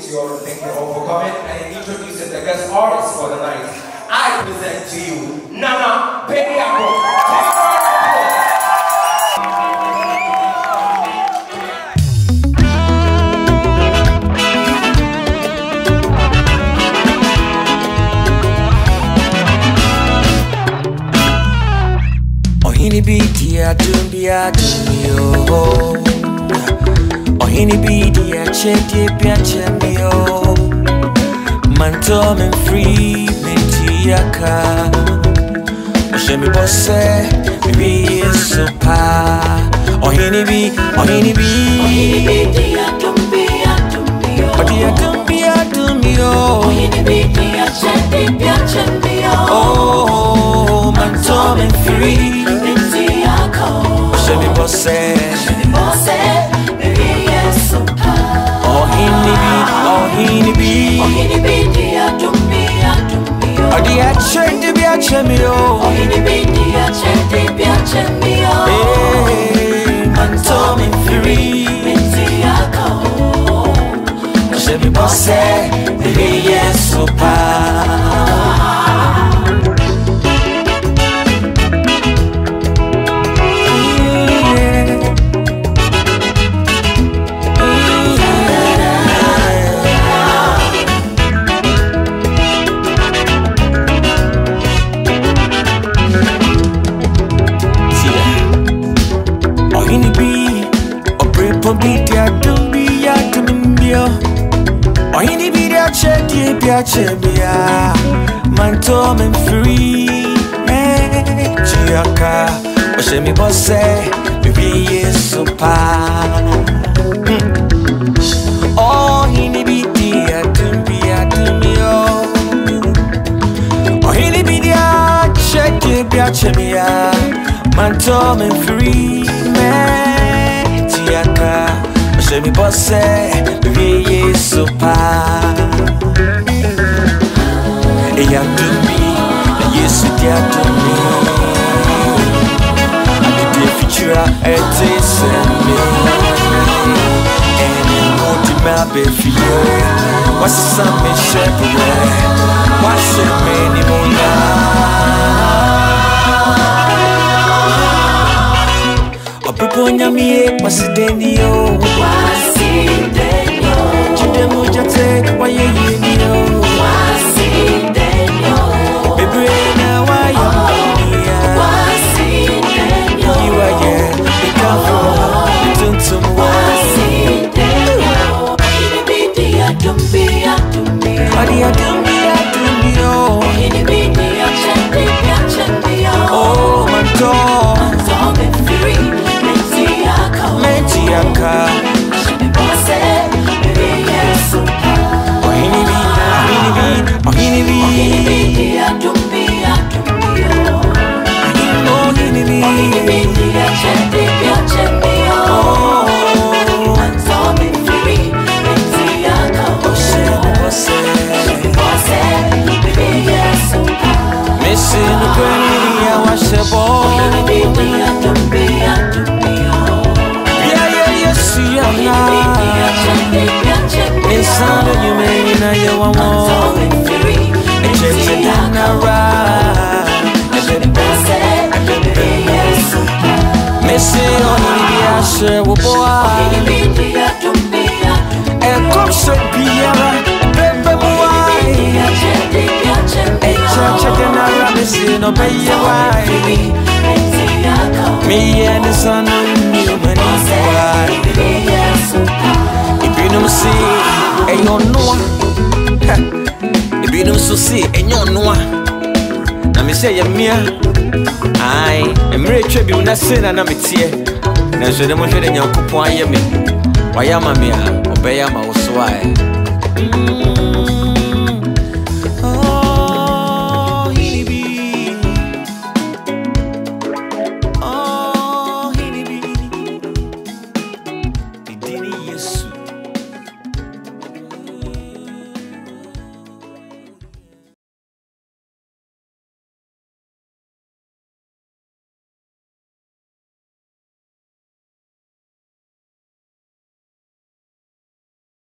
greetings to you all and thank you all for coming. And introducing the guest artist for the night, I present to you Nana Bediako. Ohini bi dia dumbia dumbio. Ohini bi dia chedi bia chemio. Manto men free mentiaka. Oshemi bosse bibi yesupa. Ohini bi dia dumbia dumbio. Dia dumbia dumbio. Ohini bi dia chedi bia chemio. Oh, manto men free. Shemi bosse, baby yes so pa. Ohini bi, dia dumbia. Dia chedi bia chemio. Ohini bi dia chedi bia chemio. Manto men free, Shemi bosse, baby yes so pa. Ohini bi dia chedi bia chemia. Manto men free chiaka. Oshemi bosse bibi yesu pa. Ohini bi dia dumbio. Ohini bi dia chedi bia chemia. Manto men free chiaka. Oshemi bosse bibi yesu pa. Eya dumbi, yesu dia dumbi. Abide fichira ete seme. Ene moti mabe fiye. Wasa me shepwe, wasa me ni mona. Opipo nyamiye wasidenio. Chidemo jate waye yenio. Bebrena waye mia. You are yeah, we come from tuntum wa. Dia dumbia. Dia dumbio. Dia chedi bia chemio. Oh manto men free mentiaka. Ohini bi dia dumbia. Ohini bi dia chedi bia chemio. Manto men free bosse baby yes so pa. Missing the granny, I wash the ball. Dia dumbia. Yeah, see ya now. Inside of you, man, now you want more. And check it down now, right. Missing on the asher, boy. And come so be alright, baby, boy. And check it now, missing, obey your wife. Me and the son of you, man, if you don't see, and you know, if you don't see, and you know, let me say, I am rich, you not saying, and I'm here. Now, so the most of your coupon, I am me. Why am I? Obey my